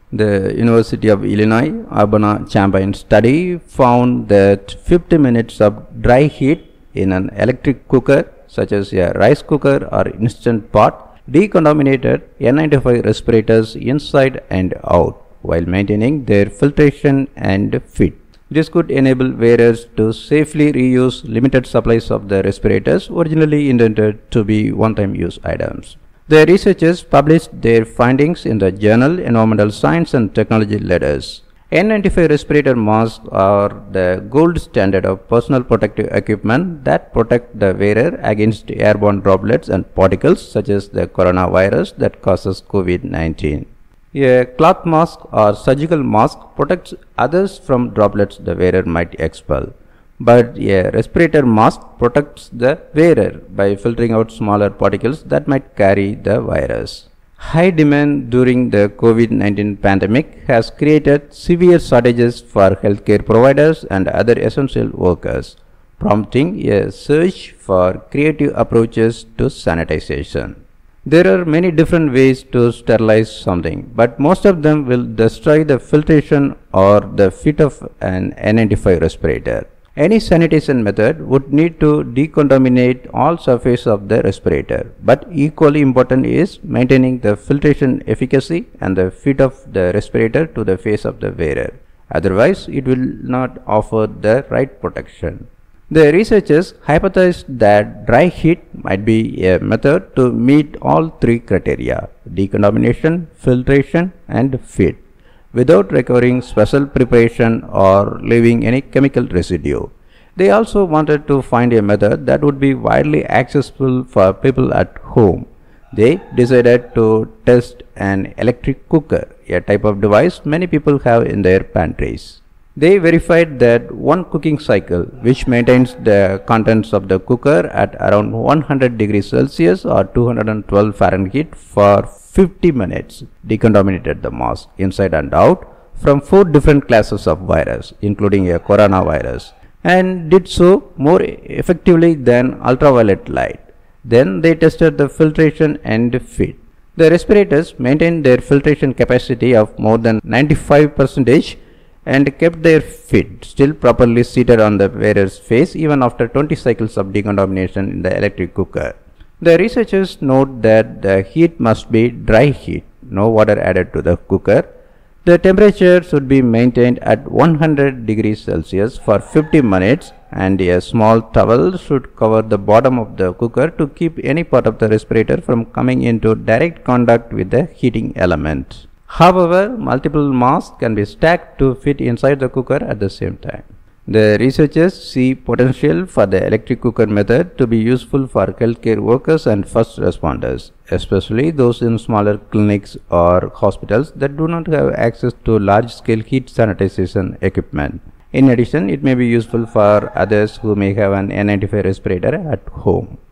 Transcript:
The University of Illinois Urbana-Champaign study found that 50 minutes of dry heat in an electric cooker such as a rice cooker or instant pot decontaminated N95 respirators inside and out while maintaining their filtration and fit. This could enable wearers to safely reuse limited supplies of the respirators originally intended to be one-time use items. The researchers published their findings in the journal Environmental Science and Technology Letters. N95 respirator masks are the gold standard of personal protective equipment that protect the wearer against airborne droplets and particles such as the coronavirus that causes COVID-19. A cloth mask or surgical mask protects others from droplets the wearer might expel. But a respirator mask protects the wearer by filtering out smaller particles that might carry the virus. High demand during the COVID-19 pandemic has created severe shortages for healthcare providers and other essential workers, prompting a search for creative approaches to sanitization. There are many different ways to sterilize something, but most of them will destroy the filtration or the fit of an N95 respirator. Any sanitation method would need to decontaminate all surface of the respirator, but equally important is maintaining the filtration efficacy and the fit of the respirator to the face of the wearer. Otherwise, it will not offer the right protection. The researchers hypothesized that dry heat might be a method to meet all three criteria: decontamination, filtration, and fit, without requiring special preparation or leaving any chemical residue. They also wanted to find a method that would be widely accessible for people at home. They decided to test an electric cooker, a type of device many people have in their pantries. They verified that one cooking cycle, which maintains the contents of the cooker at around 100 degrees Celsius or 212 Fahrenheit for 50 minutes, decontaminated the mask inside and out from 4 different classes of virus, including a coronavirus, and did so more effectively than ultraviolet light. Then they tested the filtration and fit. The respirators maintained their filtration capacity of more than 95% and kept their fit still properly seated on the wearer's face even after 20 cycles of decontamination in the electric cooker. The researchers note that the heat must be dry heat, no water added to the cooker. The temperature should be maintained at 100 degrees Celsius for 50 minutes, and a small towel should cover the bottom of the cooker to keep any part of the respirator from coming into direct contact with the heating element. However, multiple masks can be stacked to fit inside the cooker at the same time. The researchers see potential for the electric cooker method to be useful for healthcare workers and first responders, especially those in smaller clinics or hospitals that do not have access to large-scale heat sanitization equipment. In addition, it may be useful for others who may have an N95 respirator at home.